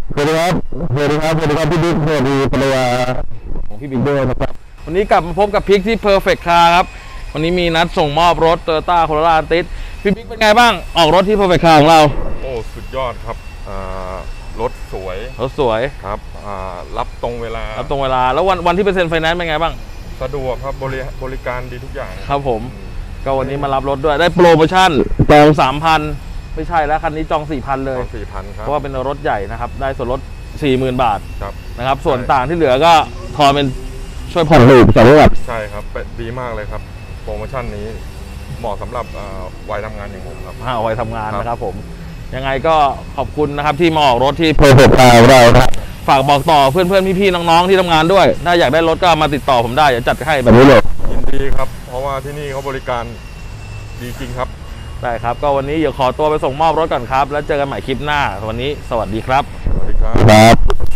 สวัสดีครับสวัสดีครับสวัสดีครับพี่บิ๊กสวัสดีภรรยาของพี่บิ๊กด้วยนะครับวันนี้กลับมาพบกับพิกที่ Perfect Car ครับวันนี้มีนัดส่งมอบรถ Toyota Corolla Altis พี่บิ๊กเป็นไงบ้างออกรถที่ Perfect Car ของเราโอ้สุดยอดครับรถสวยครับรับตรงเวลาแล้ววันที่เป็นเซ็นไฟแนนซ์เป็นไงบ้างสะดวกครับบริการดีทุกอย่างครับผมก็วันนี้มารับรถด้วยได้โปรโมชั่นจอง 3,000 ไม่ใช่แล้วคันนี้จอง 4,000 เลย 4,000 ครับเพราะว่าเป็นรถใหญ่นะครับได้ส่วนลด 40,000 บาทนะครับส่วนต่างที่เหลือก็ทอนเป็นช่วยผ่อนหลีก2 งวดใช่ครับดีมากเลยครับโปรโมชั่นนี้เหมาะสำหรับวัยทำงานอย่างผมครับวัยทำงานนะครับผมยังไงก็ขอบคุณนะครับที่มาออกรถที่ Perfect Car ของเราครับฝากบอกต่อเพื่อนๆพี่ๆน้องๆที่ทำงานด้วยถ้าอยากได้รถก็มาติดต่อผมได้เดี๋ยวจัดให้แบบนี้เลยยินดีครับเพราะว่าที่นี่เขาบริการดีจริงครับได้ครับก็วันนี้เดี๋ยวขอตัวไปส่งมอบรถก่อนครับแล้วเจอกันใหม่คลิปหน้าวันนี้สวัสดีครับสวัสดีครับ